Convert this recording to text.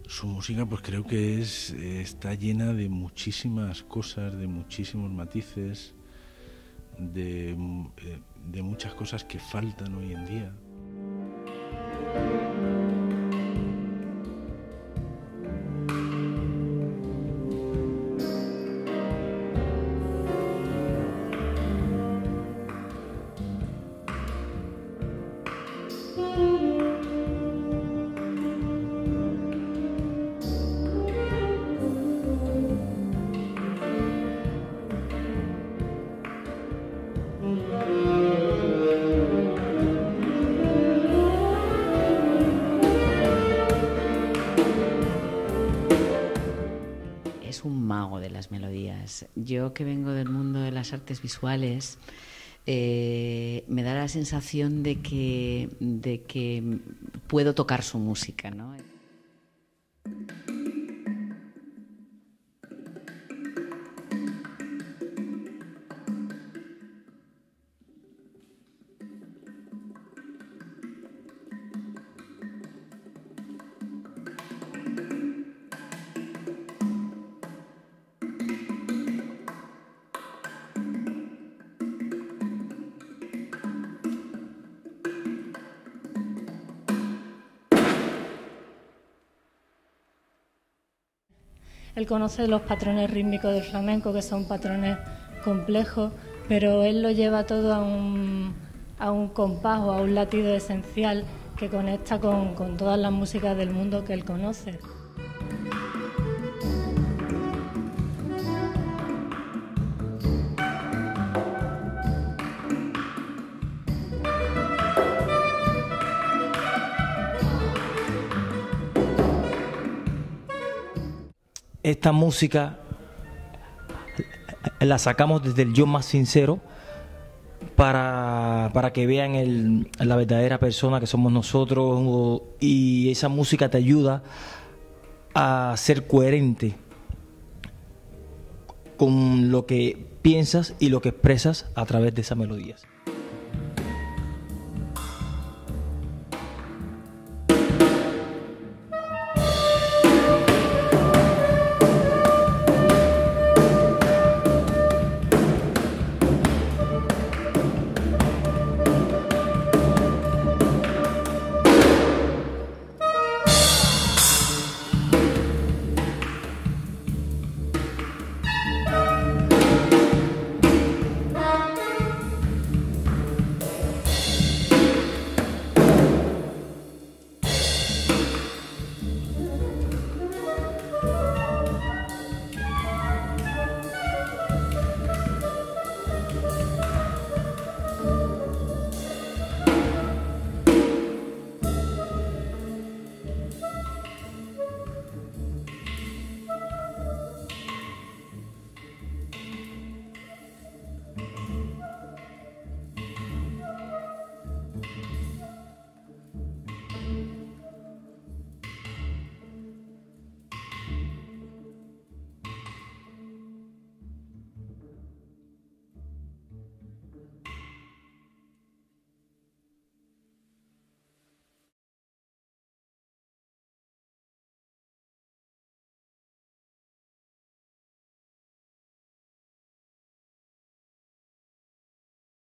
Su música pues creo que está llena de muchísimas cosas, de muchísimos matices, de muchas cosas que faltan hoy en día. Es un mago de las melodías. Yo, que vengo del mundo de las artes visuales, me da la sensación de que puedo tocar su música, ¿no? Él conoce los patrones rítmicos del flamenco, que son patrones complejos, pero él lo lleva todo a un compás o a un latido esencial que conecta con todas las músicas del mundo que él conoce. Esta música la sacamos desde el yo más sincero para que vean la verdadera persona que somos nosotros, y esa música te ayuda a ser coherente con lo que piensas y lo que expresas a través de esas melodías.